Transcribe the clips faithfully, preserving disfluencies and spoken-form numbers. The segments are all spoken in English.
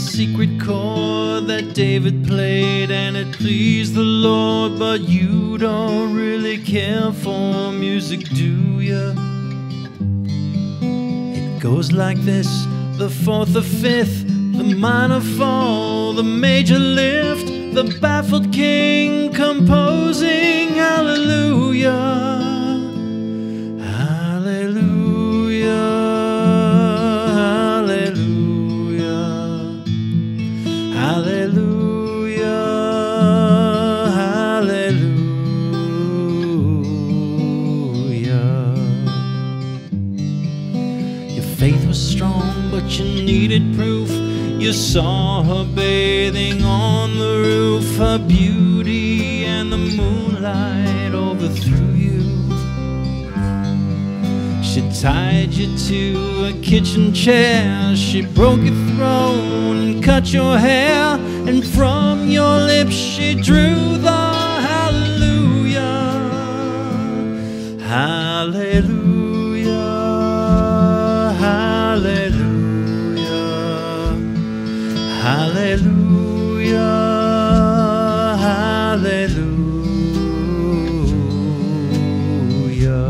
secret chord that David played and it pleased the Lord, but you don't really care for music, do you? It goes like this: the fourth, the fifth, the minor fall, the major lift, the baffled king composing hallelujah. You needed proof. You saw her bathing on the roof. Her beauty and the moonlight overthrew you. She tied you to a kitchen chair. She broke your throne and cut your hair, and from your lips she drew the hallelujah. Hallelujah. Hallelujah. Hallelujah, hallelujah.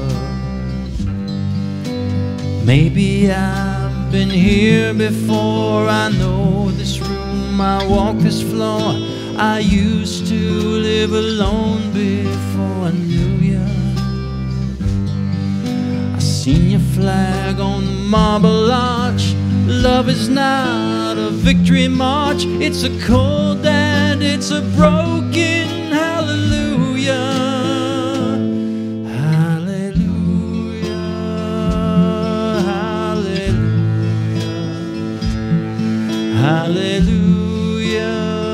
Maybe I've been here before. I know this room, I walk this floor. I used to live alone before I knew you. I seen your flag on the marble arch. Love is not a victory march. It's a cold and it's a broken hallelujah. Hallelujah. Hallelujah. Hallelujah.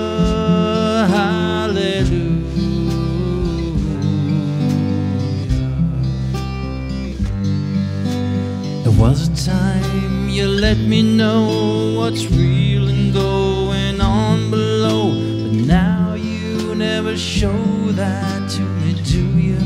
Hallelujah. There was a time you let me know what's real and going on below, but now you never show that to me, do you?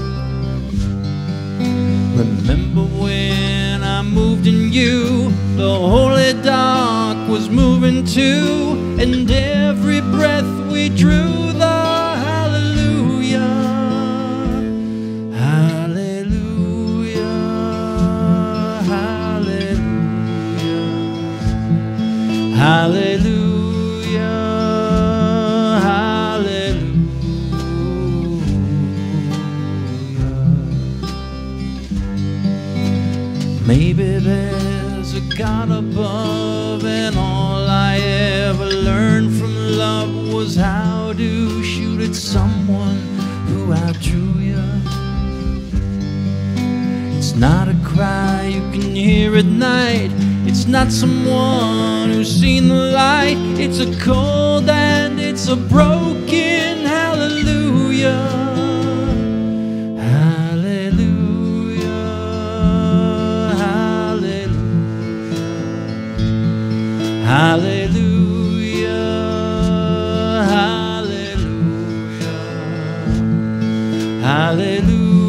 Remember when I moved in you, the holy dark was moving too, and every breath we drew the hallelujah. Hallelujah, hallelujah. Maybe there's a God above, and all I ever learned from love was how to shoot at someone who outdrew you. It's not a cry you can hear at night. It's not someone who's seen the light. It's a cold and it's a broken hallelujah. Hallelujah. Hallelujah. Hallelujah. Hallelujah. Hallelujah.